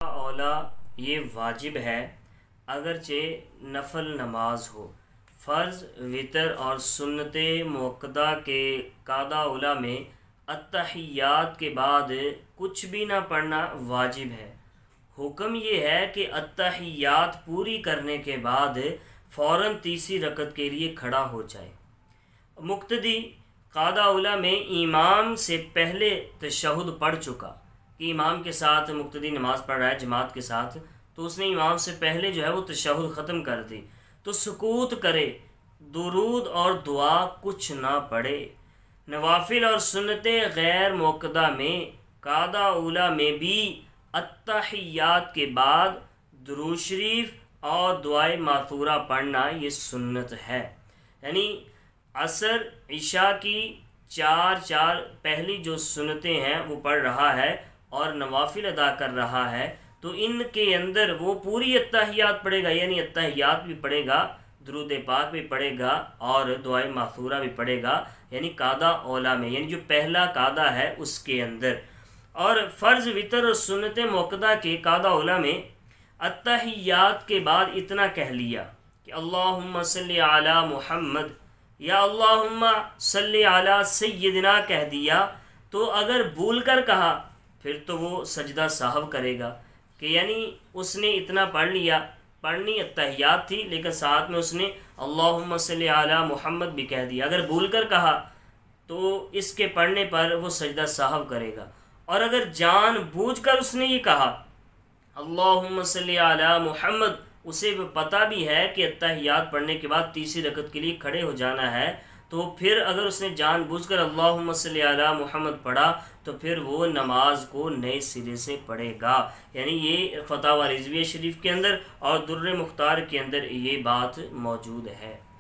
OLA ये वाजिब है अगरचे नफल नमाज हो। फ़र्ज़, वितर और सुन्नत मुअक्कदा के कादा उला में अत्तहियात के बाद कुछ भी ना पढ़ना वाजिब है। हुक्म ये है कि अत्तहियात पूरी करने के बाद फ़ौरन तीसरी रकत के लिए खड़ा हो जाए। मुक्तदी कादा उला में इमाम से पहले तशहुद पढ़ चुका कि इमाम के साथ मुक्तदी नमाज़ पढ़ रहा है जमात के साथ, तो उसने इमाम से पहले जो है वो तशहुद ख़त्म कर दी तो सुकूत करे, दुरूद और दुआ कुछ ना पढ़े। नवाफिल और सुन्नते गैर मुअक्कदा में कादा उला में भी अत्तहियात के बाद दुरूद शरीफ और दुआए माथूरा पढ़ना ये सुन्नत है। यानी असर इशा की चार पहली जो सुन्नतें हैं वो पढ़ रहा है और नवाफिल अदा कर रहा है, तो इनके अंदर वो पूरी अत्तहियात पढ़ेगा, यानी अत्तहियात भी पढ़ेगा, दुरूद पाक भी पढ़ेगा और दुआए माथूरा भी पढ़ेगा, यानी कादा औला में, यानी जो पहला कादा है उसके अंदर। और फ़र्ज़, वितर और सुन्नत मुअक्कदा के कादा औला में अत्तहियात के बाद इतना कह लिया कि अल्लाहुम्मा सल्ली अला मुहम्मद या अल्लाहुम्मा सल्ली अला सय्यदिना कह दिया, तो अगर भूल कर कहा फिर तो वो सजदा साहब करेगा कि यानी उसने इतना पढ़ लिया, पढ़नी अत्तहियात थी लेकिन साथ में उसने अल्लाहुम्मा सल्ली अला मुहम्मद भी कह दिया। अगर भूल कर कहा तो इसके पढ़ने पर वो सजदा साहब करेगा। और अगर जानबूझकर उसने ये कहा अल्लाहुम्मा सल्ली अला मुहम्मद, उसे पता भी है कि अत्तहियात पढ़ने के बाद तीसरी रकत के लिए खड़े हो जाना है, तो फिर अगर उसने जानबूझकर अल्लाहुम्मा सल्ली अला मुहम्मद पढ़ा तो फिर वो नमाज को नए सिरे से पढ़ेगा। यानी ये फतावा रिज़विया शरीफ के अंदर और दुर्र मुख्तार के अंदर ये बात मौजूद है।